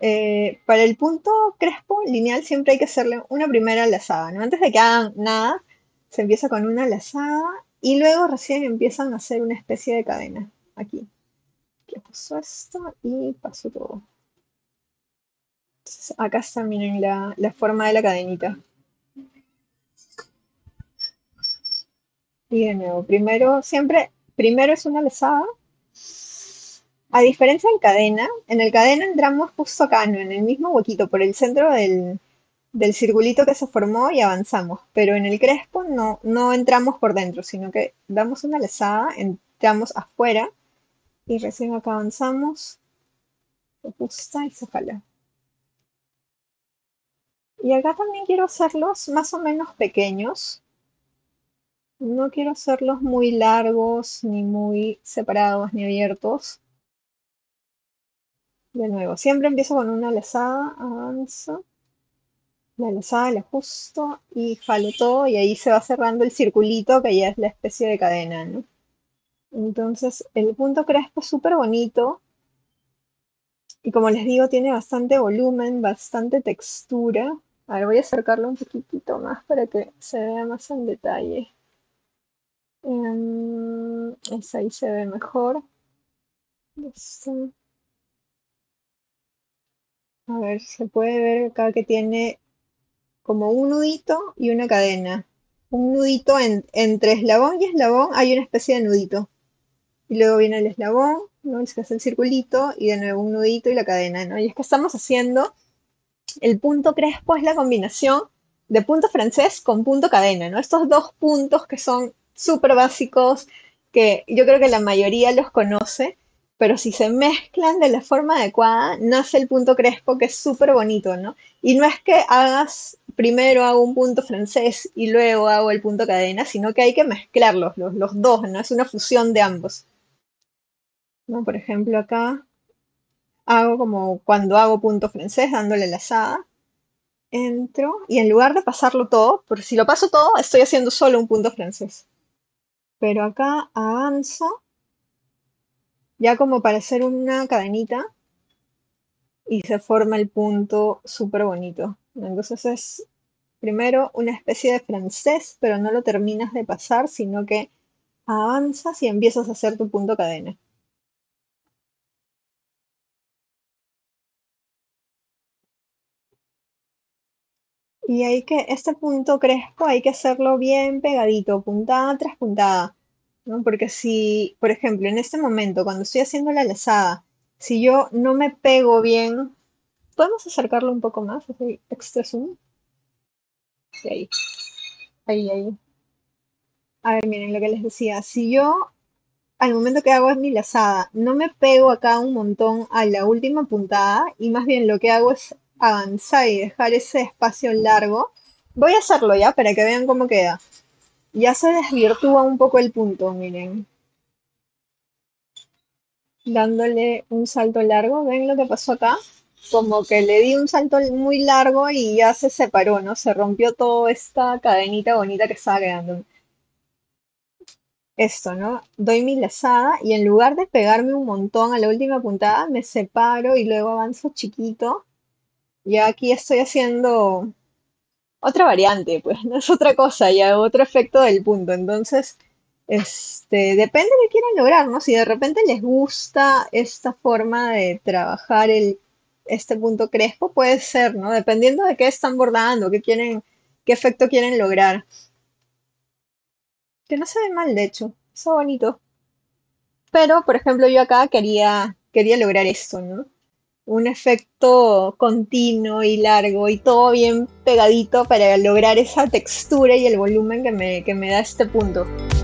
Para el punto crespo lineal siempre hay que hacerle una primera lazada, ¿no? Antes de que hagan nada, se empieza con una lazada y luego recién empiezan a hacer una especie de cadena. Aquí, aquí pasó esto y pasó todo. Entonces, acá está, miren, la forma de la cadenita. Y de nuevo, primero es una lazada. A diferencia en el cadena entramos justo acá, ¿no? En el mismo huequito, por el centro del circulito que se formó y avanzamos. Pero en el crespo no entramos por dentro, sino que damos una lazada, entramos afuera y recién acá avanzamos, se ajusta y se jala. Y acá también quiero hacerlos más o menos pequeños. No quiero hacerlos muy largos, ni muy separados, ni abiertos. De nuevo, siempre empiezo con una lazada, avanzo, la lazada la ajusto y jalo todo y ahí se va cerrando el circulito que ya es la especie de cadena, ¿no? Entonces el punto crespo es súper bonito y como les digo tiene bastante volumen, bastante textura. A ver, voy a acercarlo un poquitito más para que se vea más en detalle. Ahí se ve mejor. Listo. A ver, se puede ver acá que tiene como un nudito y una cadena. Un nudito entre eslabón y eslabón hay una especie de nudito. Y luego viene el eslabón, ¿no? Es que hace el circulito y de nuevo un nudito y la cadena, ¿no? Y es que estamos haciendo el punto crespo es la combinación de punto francés con punto cadena, ¿no? Estos dos puntos que son súper básicos, que yo creo que la mayoría los conoce, pero si se mezclan de la forma adecuada, nace el punto crespo que es súper bonito, ¿no? Y no es que hagas, primero hago un punto francés y luego hago el punto cadena, sino que hay que mezclarlos, los dos, ¿no? Es una fusión de ambos, ¿no? Por ejemplo, acá hago como cuando hago punto francés dándole lazada, entro y en lugar de pasarlo todo, porque si lo paso todo, estoy haciendo solo un punto francés. Pero acá avanzo, ya como para hacer una cadenita, y se forma el punto súper bonito. Entonces es primero una especie de francés, pero no lo terminas de pasar, sino que avanzas y empiezas a hacer tu punto cadena. Y hay que, este punto crespo hay que hacerlo bien pegadito, puntada tras puntada, ¿no? Porque si, por ejemplo, en este momento, cuando estoy haciendo la lazada, si yo no me pego bien, podemos acercarlo un poco más, así, extra zoom. Sí, ahí. A ver, miren lo que les decía. Si yo, al momento que hago es mi lazada, no me pego acá un montón a la última puntada, y más bien lo que hago es avanzar y dejar ese espacio largo, voy a hacerlo ya para que vean cómo queda. Ya se desvirtúa un poco el punto, miren. Dándole un salto largo, ¿ven lo que pasó acá? Como que le di un salto muy largo y ya se separó, ¿no? Se rompió toda esta cadenita bonita que estaba quedando. Esto, ¿no? Doy mi lazada y en lugar de pegarme un montón a la última puntada, me separo y luego avanzo chiquito. Ya aquí estoy haciendo otra variante, pues no es otra cosa, ya otro efecto del punto. Entonces, depende de qué quieran lograr, ¿no? Si de repente les gusta esta forma de trabajar este punto crespo, puede ser, ¿no? Dependiendo de qué están bordando, qué efecto quieren lograr. Que no se ve mal, de hecho, está bonito. Pero, por ejemplo, yo acá quería lograr esto, ¿no? Un efecto continuo y largo y todo bien pegadito para lograr esa textura y el volumen que me da este punto.